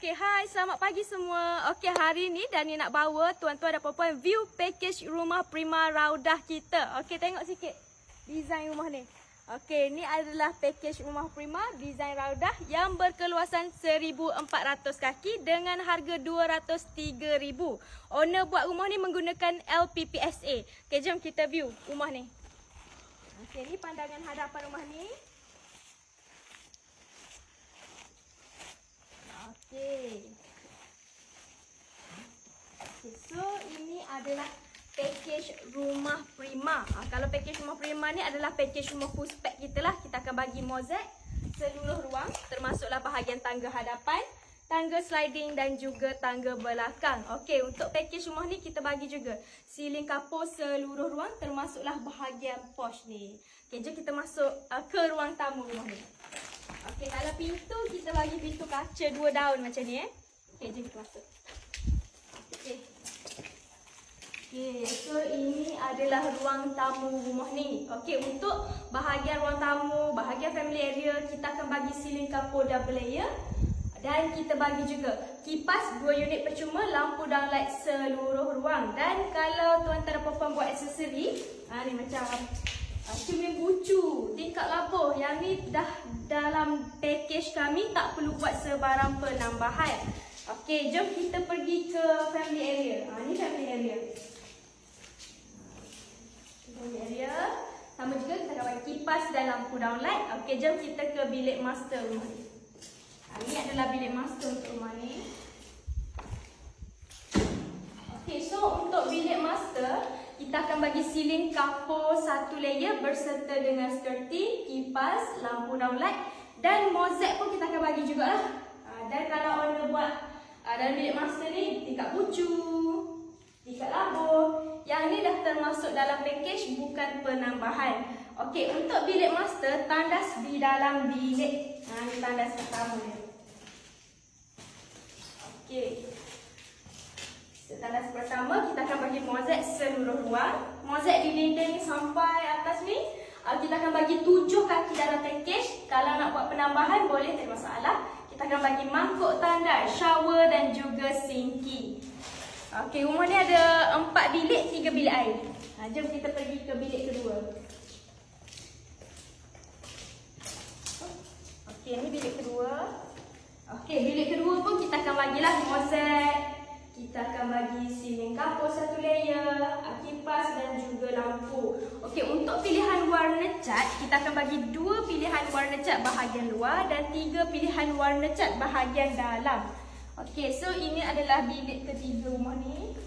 Okey, hai, selamat pagi semua. Okey, hari ni Dani nak bawa tuan-tuan dan puan-puan view package rumah Prima Raudah kita. Okey, tengok sikit design rumah ni. Okey, ni adalah package rumah Prima design Raudah yang berkeluasan 1400 kaki dengan harga 203,000. Owner buat rumah ni menggunakan LPPSA. Okey, jom kita view rumah ni. Okey, ni pandangan hadapan rumah ni. Okay, so ini adalah package rumah Prima. Kalau package rumah Prima ni adalah package rumah full spec kita lah. Kita akan bagi mozaik seluruh ruang, termasuklah bahagian tangga hadapan, tangga sliding dan juga tangga belakang. Okey, untuk package rumah ni kita bagi juga ceiling kapur seluruh ruang, termasuklah bahagian porch ni. Okey, jom kita masuk ke ruang tamu rumah ni. Okey, kalau pintu kita bagi pintu kaca 2 daun macam ni Okey, jom kita masuk. Okey. Okey, so ini adalah ruang tamu rumah ni. Okey, untuk bahagian ruang tamu, bahagian family area, kita akan bagi ceiling kapur double layer. Dan kita bagi juga kipas 2 unit percuma, lampu downlight seluruh ruang. Dan kalau tuan-tuan dan puan-puan buat aksesori, ni macam cermin bucu, tingkap labuh, yang ni dah dalam package kami, tak perlu buat sebarang penambahan. Okey, jom kita pergi ke family area. Ni family area. Family area. Sama juga kita akan bagi kipas dan lampu downlight. Okey, jom kita ke bilik master rumah ni. Ini adalah bilik master untuk rumah ni. Okey, so untuk bilik master, kita akan bagi ceiling kapur 1 layer berserta dengan skirting, kipas, lampu downlight dan mozaik pun kita akan bagi jugalah. Dan kalau owner buat dalam bilik master ni tingkap bucu, tingkap labuh, yang ni dah termasuk dalam package, bukan penambahan. Okey, untuk bilik master, tandas di dalam bilik. Ni tandas pertama dia. Okey. Tandas pertama, kita akan bagi mozaik seluruh ruang. Mozaik di dinding sampai atas ni, kita akan bagi 7 kaki dalam package. Kalau nak buat penambahan, boleh, tak ada masalah. Kita akan bagi mangkuk tandas, shower dan juga sinki. Okey, rumah ni ada 4 bilik, 3 bilik air. Jom kita pergi ke bilik kedua. Okey, ni bilik kedua. Okey, bilik kedua pun kita akan bagilah mozaik. Kita akan bagi ceiling kapur 1 layer, kipas dan juga lampu. Okey, untuk pilihan warna cat, kita akan bagi 2 pilihan warna cat bahagian luar dan 3 pilihan warna cat bahagian dalam. Okey, so ini adalah bilik ketiga rumah ni.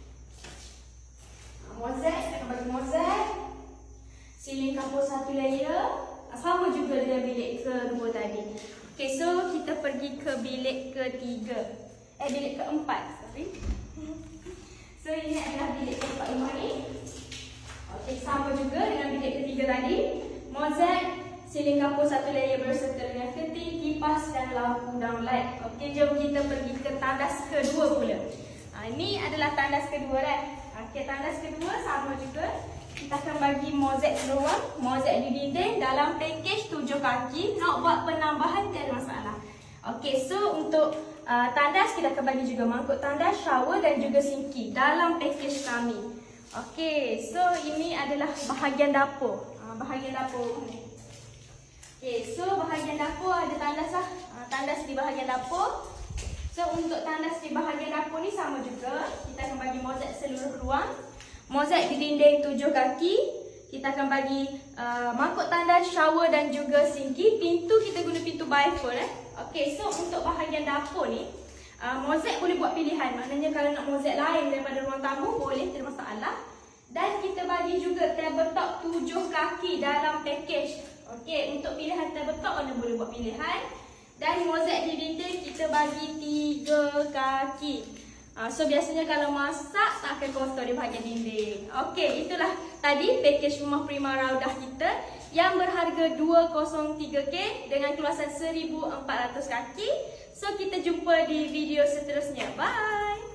Mozaik, kita akan bagi mozaik. Ceiling kapur 1 layer. Sama juga dengan bilik kedua tadi. Okey, so kita pergi ke bilik ketiga. Bilik keempat, sorry. So ini adalah bilik keempat rumah ni. Okey, sama juga dengan bilik ketiga tadi. Mozaik, ceiling kapur 1 layer berserta dengan skirting, kipas dan lampu downlight. Okey, jom kita pergi ke tandas kedua pula. Ini adalah tandas kedua kan. Okey, tandas kedua sama juga. Kita akan bagi mozaik seluruh, mozaik di dinding dalam package 7 kaki. Nak buat penambahan tak ada masalah. Okey, so untuk tandas kita akan bagi juga mangkuk tandas, shower dan juga sinki dalam package kami. Okey, so ini adalah bahagian dapur. Bahagian dapur ni. Okey, so bahagian dapur ada tandas lah. Tandas di bahagian dapur. So untuk tandas di bahagian dapur ni sama juga. Kita akan bagi mozaik seluruh ruang. Mozaik di dinding 7 kaki. Kita akan bagi mangkuk tandas, shower dan juga sinki. Pintu kita guna pintu bifold Okey, so untuk bahagian dapur ni, mozaik boleh buat pilihan. Maknanya kalau nak mozaik lain daripada ruang tamu, boleh, tak ada masalah. Dan kita bagi juga tabletop 7 kaki dalam package. Okey, untuk pilihan tabletop, anda boleh buat pilihan. Dan mozaik di dinding kita bagi 3 kaki. So biasanya kalau masak, tak akan kotor di bahagian dinding. Okey, itulah tadi package rumah Prima Raudah kita yang berharga 203K dengan keluasan 1400 kaki. So kita jumpa di video seterusnya. Bye!